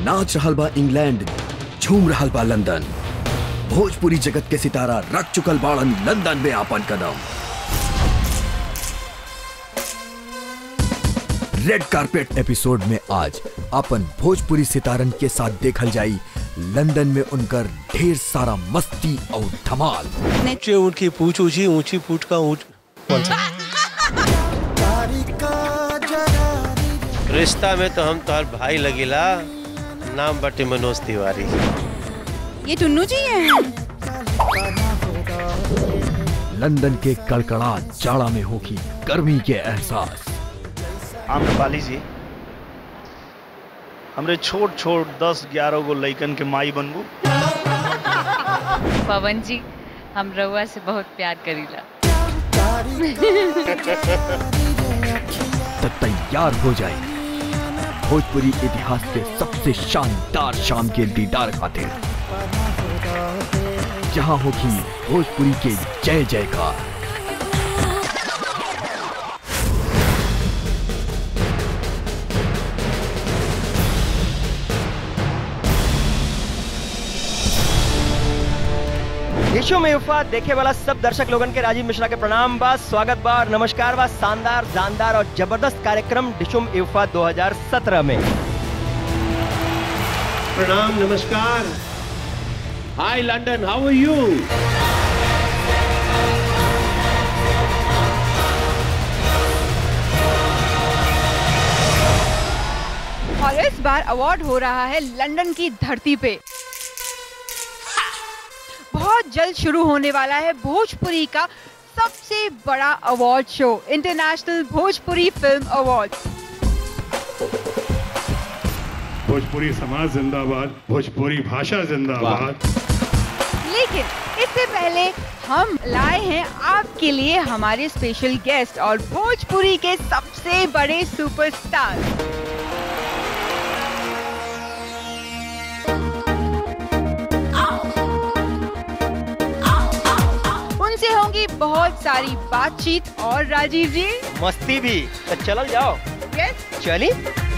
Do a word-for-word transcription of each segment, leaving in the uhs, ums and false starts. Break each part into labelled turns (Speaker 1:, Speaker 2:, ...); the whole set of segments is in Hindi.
Speaker 1: नाच रहल बा इंग्लैंड, झूम रहल बा लंदन। भोजपुरी जगत के सितारा रख चुकल बाड़न लंदन में आपन कदम। रेड कारपेट एपिसोड में आज अपन भोजपुरी सितारन के साथ देखल जाई लंदन में उनकर ढेर सारा मस्ती और धमाल।
Speaker 2: ऊंचे ऊंट की पूछ ऊंची, ऊंची पूछ का ऊंट कौन सा? रिश्ता में तो हम तोहर भाई लगिला, नाम बटे मनोज तिवारी।
Speaker 3: ये टुन्नू जी हैं।
Speaker 1: लंदन के कड़कड़ा जाड़ा में होगी गर्मी के एहसास।
Speaker 4: आम्रपाली जी, हमरे छोट छोट दस ग्यारह गो लइकन के माई बनबू।
Speaker 5: पवन जी, हम रउआ से बहुत प्यार करीला।
Speaker 1: तो तैयार हो जाए भोजपुरी इतिहास के सबसे शानदार शाम के दीदार खातिर, जहां होगी भोजपुरी के जय जयकार।
Speaker 6: डिशुम इफ्फा देखे वाला सब दर्शक लोगन के राजीव मिश्रा के प्रणाम बा, स्वागत बा और नमस्कार बा शानदार, जानदार और जबरदस्त कार्यक्रम डिशुम इफ्फा दो हज़ार सत्रह में।
Speaker 2: प्रणाम, नमस्कार। Hi London, how are you?
Speaker 3: और इस बार अवार्ड हो रहा है लंदन की धरती पे। बहुत जल्द शुरू होने वाला है भोजपुरी का सबसे बड़ा award show, international Bhojpuri film award.
Speaker 7: Bhojpuri समाज जिंदाबाद, भोजपुरी भाषा जिंदाबाद।
Speaker 3: लेकिन इससे पहले हम लाए हैं आपके लिए हमारे स्पेशल गेस्ट और भोजपुरी के सबसे बड़े सुपरस्टार। उनसे होंगी बहुत सारी बातचीत और राजीव जी
Speaker 6: मस्ती भी। तो चलो जाओ।
Speaker 3: यस
Speaker 6: चली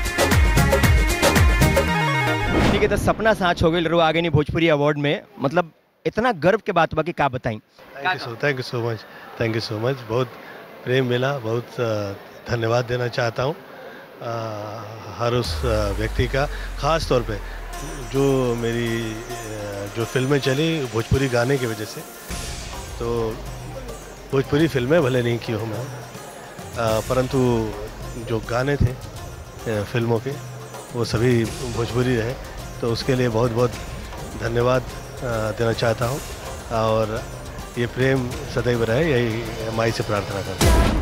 Speaker 6: ठीक है। तो सपना साँच हो गई रो आगे नहीं भोजपुरी अवार्ड में, मतलब इतना गर्व के बात बा कि का बताई।
Speaker 2: Thank you so thank you so much thank you so much बहुत प्रेम मिला, बहुत धन्यवाद देना चाहता हूँ हर उस व्यक्ति का, ख़ास तौर पे जो मेरी जो फिल्में चली भोजपुरी गाने की वजह से। तो भोजपुरी फिल्में भले नहीं की हूँ मैं, परंतु जो गाने थे फिल्मों के वो सभी भोजपुरी रहे, तो उसके लिए बहुत बहुत धन्यवाद देना चाहता हूँ और ये प्रेम सदैव रहे, यही माई से प्रार्थना करता हूँ।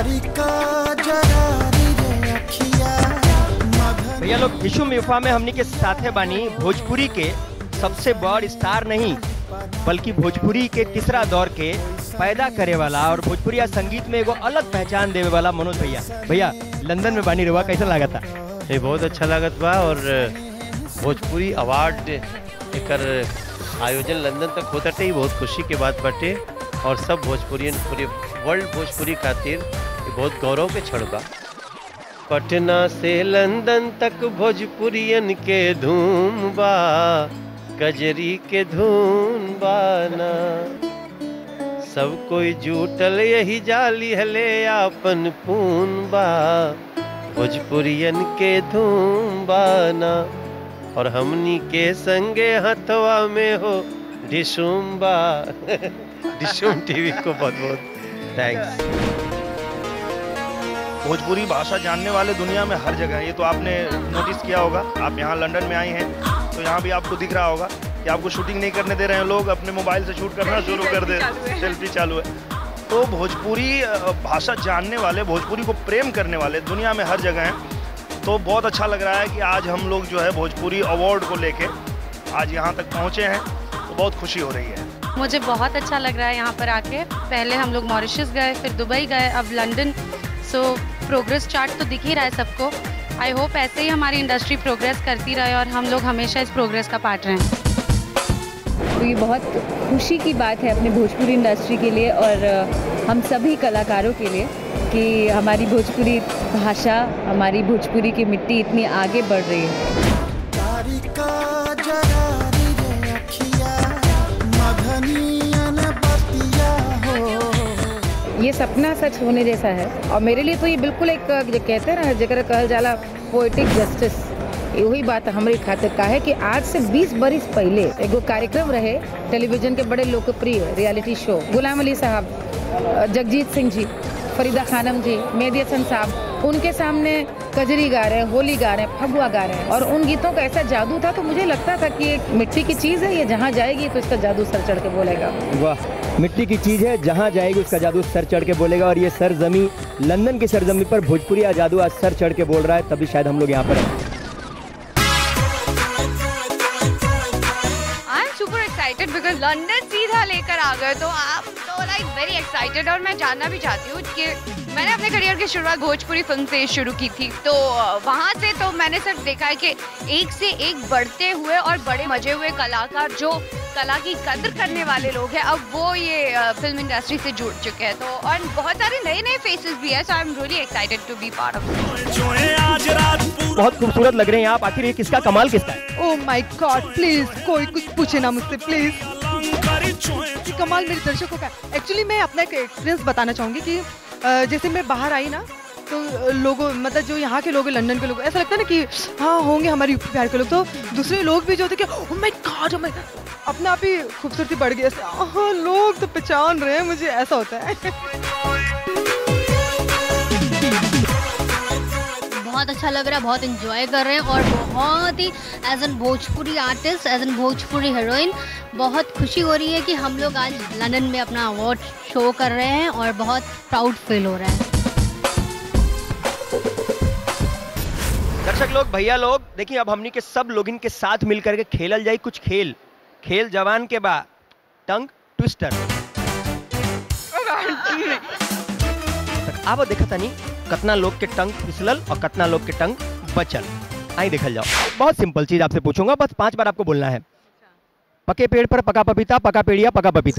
Speaker 6: भैया लोग डिशुम इफ्फा में हमनी के साथे बानी भोजपुरी के सबसे बड़ स्टार नहीं बल्कि भोजपुरी के तीसरा दौर के पैदा करे वाला और भोजपुरी संगीत में एगो अलग पहचान देवे वाला मनोज भैया। भैया लंदन में बानी रवा कैसा लगा था?
Speaker 2: ये बहुत अच्छा लागत बा और भोजपुरी अवार्ड एकर आयोजन लंदन तक होता ही बहुत खुशी के बात बाटे और सब भोजपुरियन पूरे वर्ल्ड भोजपुरी खातिर ये बहुत गौरव के क्षण बा। पटना से लंदन तक भोजपुरियन के धूम बा, कजरी के धून बाना, सब कोई जूटल यही जाली हले आपन पून बा, भोजपुरियन के धूम बाना और हमनी के संगे हथवा में हो डिशुम बा। डिशुम टीवी को बहुत बहुत थैंक्स।
Speaker 4: भोजपुरी भाषा जानने वाले दुनिया में हर जगह है, ये तो आपने नोटिस किया होगा। आप यहाँ लंदन में आई हैं तो यहाँ भी आपको दिख रहा होगा कि आपको शूटिंग नहीं करने दे रहे हैं लोग, अपने मोबाइल से शूट करना शुरू कर दे, सेल्फी चालू है। तो भोजपुरी भाषा जानने वाले, भोजपुरी को प्रेम करने वाले दुनिया में हर जगह हैं। तो बहुत अच्छा लग रहा है कि आज हम लोग जो है भोजपुरी अवार्ड को लेके आज यहाँ तक पहुँचे हैं, तो बहुत खुशी हो रही है।
Speaker 5: मुझे बहुत अच्छा लग रहा है यहाँ पर आके। पहले हम लोग मॉरिशस गए, फिर दुबई गए, अब लंदन। सो प्रोग्रेस चार्ट तो दिख ही रहा है सबको। आई होप ऐसे ही हमारी इंडस्ट्री प्रोग्रेस करती रहे और हम लोग हमेशा इस प्रोग्रेस का पार्ट रहें।
Speaker 8: तो ये बहुत खुशी की बात है अपने भोजपुरी इंडस्ट्री के लिए और हम सभी कलाकारों के लिए कि हमारी भोजपुरी भाषा, हमारी भोजपुरी की मिट्टी इतनी आगे बढ़ रही है।
Speaker 9: ये सपना सच होने जैसा है और मेरे लिए तो ये बिल्कुल एक जो कहते हैं ना जगह कहल जाला पोएटिक जस्टिस, वही बात हमारी खातिर का है कि आज से बीस बरिस पहले एगो कार्यक्रम रहे टेलीविजन के बड़े लोकप्रिय रियलिटी शो, गुलाम अली साहब, जगजीत सिंह जी, फरीदा खानम जी, मेहदी हसन साहब, उनके सामने कजरी गा रहे हैं, होली गा रहे हैं, फगुआ गा रहे हैं और उन गीतों का ऐसा जादू था तो मुझे लगता था कि एक मिट्टी की चीज़ है, ये जहाँ जाएगी तो इसका जादू सर चढ़ के बोलेगा।
Speaker 6: वाह, मिट्टी की चीज़ है, जहाँ जाएगी उसका जादू सर चढ़ के बोलेगा और ये सरजमी, लंदन की सरजमी पर भोजपुरी जादू आज सर चढ़ के बोल रहा है, तभी शायद हम लोग यहाँ पर हैं।
Speaker 3: बिकॉज लंदन सीधा लेकर आ गए तो आप तो लाइक वेरी एक्साइटेड और मैं जानना भी चाहती हूँ कि मैंने अपने करियर की शुरुआत भोजपुरी फिल्म से शुरू की थी तो वहाँ से तो मैंने सिर्फ देखा है कि एक से एक बढ़ते हुए और बड़े मजे हुए कलाकार जो कला की कदर करने वाले लोग हैं अब वो ये फिल्म इंडस्ट्री से जुड़ चुके हैं तो और बहुत सारे नए नए फेसेस भी है so I am really excited to be part of.
Speaker 6: बहुत खूबसूरत लग रहे हैं आप, आखिर ये किसका कमाल किसका है?
Speaker 10: ओह माय गॉड प्लीज कोई कुछ पूछे ना मुझसे प्लीज। कमाल मेरे दर्शकों का। एक्चुअली मैं अपना एक एक्सपीरियंस बताना चाहूँगी कि जैसे मैं बाहर आई ना तो लोगों मतलब जो यहाँ के लोग लंदन के लोग ऐसा लगता है ना कि हाँ होंगे हमारे यूपी बिहार के लोग तो दूसरे लोग भी जो थे कि ओह माय गॉड अपने आप ही खूबसूरती बढ़ गई हाँ लोग तो पहचान रहे हैं मुझे ऐसा होता है।
Speaker 11: बहुत अच्छा लग रहा है, बहुत एंजॉय कर रहे हैं और बहुत ही as an Bhojpuri artist as an Bhojpuri heroine बहुत खुशी हो रही है कि हम लोग आज लंदन में अपना अवार्ड शो कर रहे हैं और बहुत प्राउड फील हो रहा है।
Speaker 6: दर्शक लोग, भैया लोग, देखिए अब हमनी के सब लोग इनके साथ मिलकर के खेलल जाए कुछ खेल। खेल जवान के बाद टंग ट्विस्टर। अब देखा तनी कितना लोग के टंग फिसलल और कितना लोग के टंग बचल। आई देखल जाओ। बहुत सिंपल चीज आपसे पूछूंगा, बस पांच बार आपको बोलना है। पके पेड़ पर पका पपीता, पका पेड़िया पका पपीता।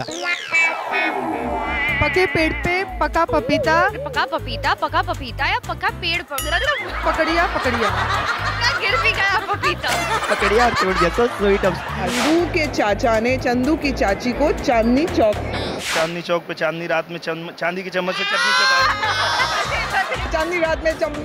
Speaker 10: पके पेड़ पे पका पपीता,
Speaker 3: पका पपीता, पका पपीता या पका पेड़ पर
Speaker 10: पकड़िया पकड़िया
Speaker 3: गिर भी गया पपीता।
Speaker 6: पकड़िया और टूट गया तो स्वीट।
Speaker 12: चंदू के चाचा ने चंदू की चाची को चांदनी चौक
Speaker 4: चांदनी चौक पे चांदनी रात में चांदी की चम्मच से चटनी चटाई।
Speaker 12: चांदनी रात में चम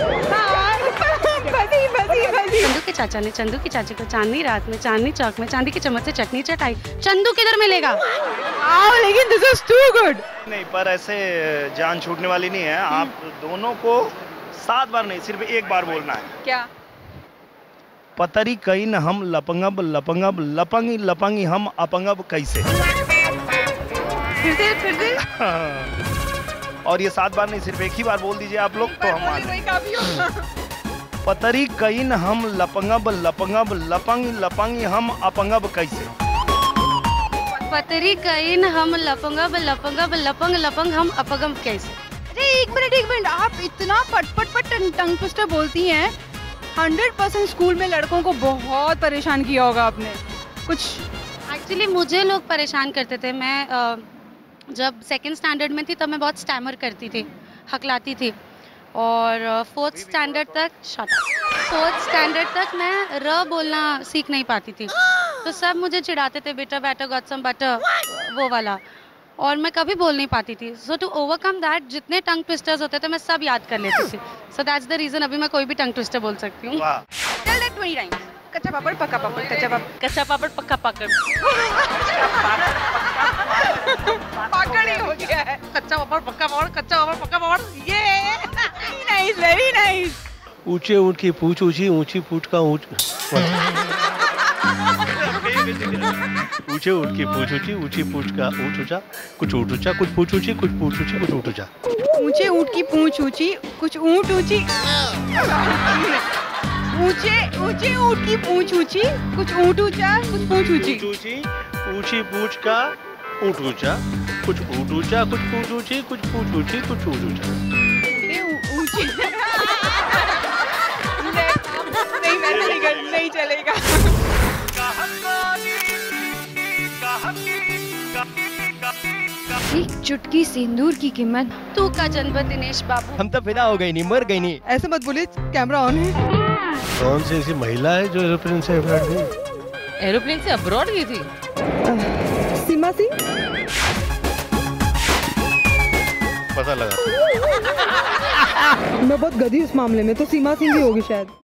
Speaker 5: बसी, बसी, बसी। चंदू के चाचा ने चंदू की चाची को चांदनी रात में चांदनी चौक में चांदी की चम्मच से चटनी चटाई। चंदू किधर मिलेगा?
Speaker 10: आओ, लेकिन दिस इज टू गुड।
Speaker 4: नहीं, पर ऐसे जान छूटने वाली नहीं है। आप दोनों को सात बार नहीं सिर्फ एक बार बोलना है।
Speaker 3: क्या?
Speaker 4: पतरी कहीं न हम लपंगब लपंगब लपंगी लपंगी हम अपंगब कैसे।
Speaker 3: फिर से फिर से
Speaker 4: और ये सात बार नहीं सिर्फ एक ही बार बोल दीजिए आप लोग तो हम मान। पतरी कहीं न हम लपंगब लपंगब लपंगी लपंगी हम अपंगब कैसे।
Speaker 5: पतरी कहीं हम लपंगब लपंगब लपंग लपंग हम अपंगब कैसे।
Speaker 3: अरे एक मिनट एक मिनट आप इतना पटपट पट टंग ट्विस्टर बोलती हैं। हंड्रेड परसेंट स्कूल में लड़कों को बहुत परेशान किया होगा आपने कुछ।
Speaker 5: एक्चुअली मुझे लोग परेशान करते थे। मैं आ, जब सेकंड स्टैंडर्ड में थी तब मैं बहुत स्टैमर करती थी, हकलाती थी और फोर्थ स्टैंडर्ड तक शट फोर्थ स्टैंडर्ड तक मैं र बोलना सीख नहीं पाती थी तो सब मुझे चिढ़ाते थे बेटा बैटर गॉट सम बटर वो वाला और मैं कभी बोल नहीं पाती थी। सो टू ओवरकम दैट जितने टंग ट्विस्टर्स होते थे मैं सब याद कर लेती थी। सो दैट्स द रीजन अभी मैं कोई भी टंग ट्विस्टर बोल सकती हूँ।
Speaker 3: कच्चा पापड़ पक्का पापड़ कच्चा पापड़
Speaker 5: कच्चा पापड़ पक्का पापड़
Speaker 3: पाकड़ ही हो गया है।
Speaker 5: कच्चा पापड़ पक्का पापड़ कच्चा पापड़ पक्का पापड़।
Speaker 3: ये नाइस वेरी नाइस।
Speaker 2: ऊंचे ऊंट की पूछ ऊंची ऊंची पूछ का ऊंच ऊंचे ऊंट की पूछ ऊंची ऊंची पूछ का ऊंट ऊंचा कुछ ऊंट ऊंचा कुछ पूछ ऊंची कुछ पूछ ऊंची कुछ ऊंट ऊंचा।
Speaker 3: ऊंचे ऊंट की पूछ ऊंची कुछ ऊंट ऊंची ऊंचे ऊंचे ऊंट की पूछ ऊंची कुछ ऊंट ऊंचा कुछ पूछ ऊंची
Speaker 2: ऊंची ऊंची पूछ का ऊंट ऊंचा कुछ ऊंट ऊंचा कुछ पूछ ऊंची कुछ पूछ ऊंची कुछ ऊंट ऊंचा।
Speaker 3: ऊंची नहीं मैं नहीं कर नहीं चलेगा। एक चुटकी सिंदूर की कीमत
Speaker 5: तू का जन्म दिनेश बाबू।
Speaker 6: हम तो फिदा हो गई नहीं, मर गई नहीं।
Speaker 10: ऐसे मत बोलिए, कैमरा ऑन है।
Speaker 2: कौन सी ऐसी महिला है जो एरोप्लेन से अब्रॉड गई?
Speaker 13: एरोप्लेन से अब्रॉड गई थी?
Speaker 12: सीमा सिंह।
Speaker 2: पता लगा।
Speaker 12: मैं बहुत गधी उस मामले में, तो सीमा सिंह ही होगी शायद।